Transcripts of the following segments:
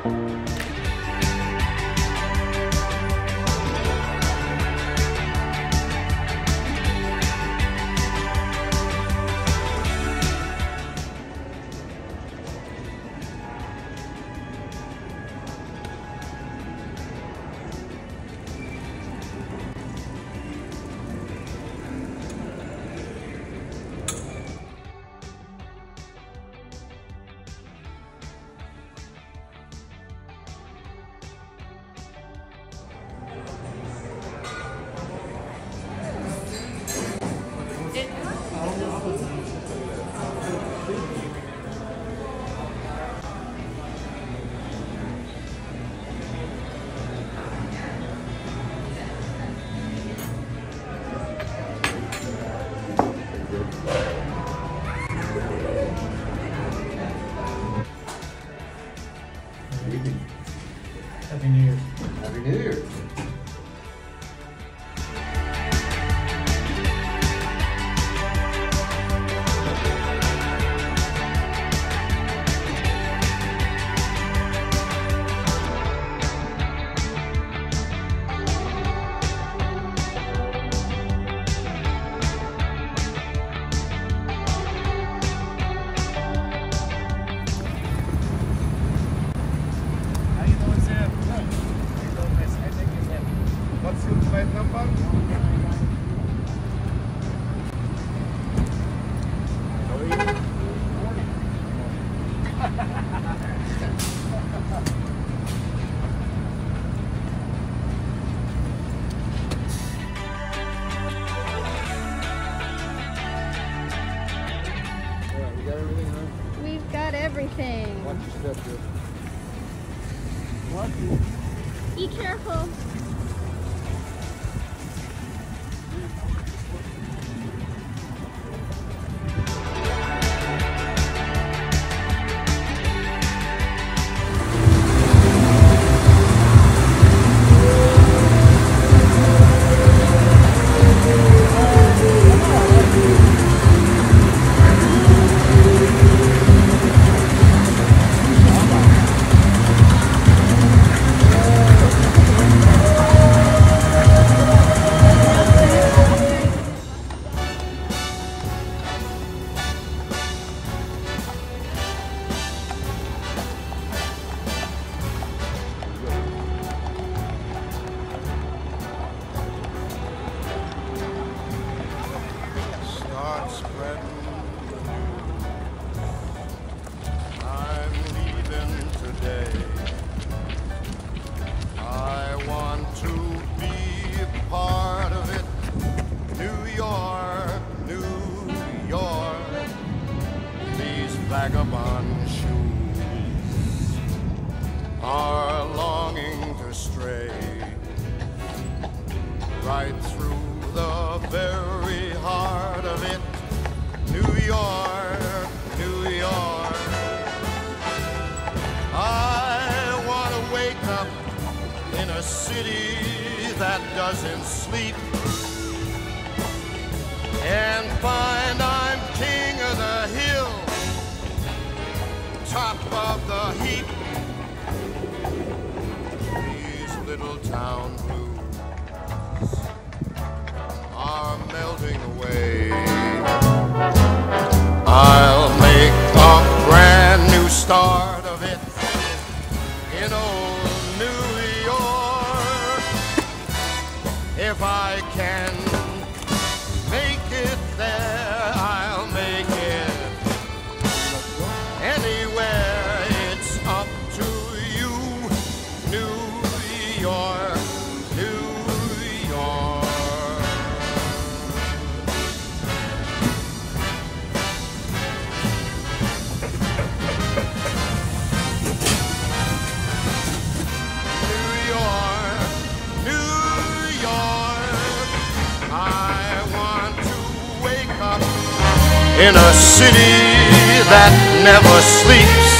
Happy New Year. Happy New Year. What's your flight number? We got everything, huh? We've got everything. Watch your step, dude. Be careful. Start spreading. I'm leaving today. I want to be part of it. New York, New York. These vagabond shoes are longing to stray right through the very heart of it. New York, New York. I want to wake up in a city that doesn't sleep and find I'm king of the hill, top of the heap. These little town blues are melting away. I'll make a brand new start of it in old New York. If I can make it there, I'll make it anywhere. It's up to you, New York, New York. In a city that never sleeps,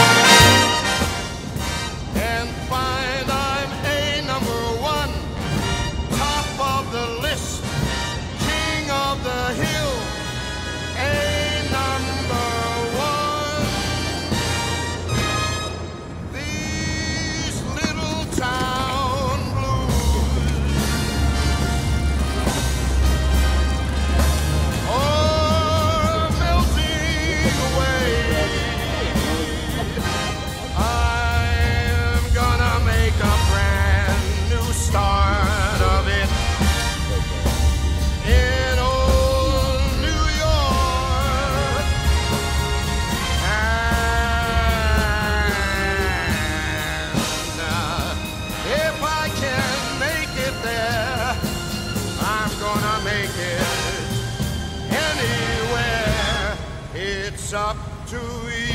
and find I'm a number one, top of the list, king of the hill, a number one. up to you.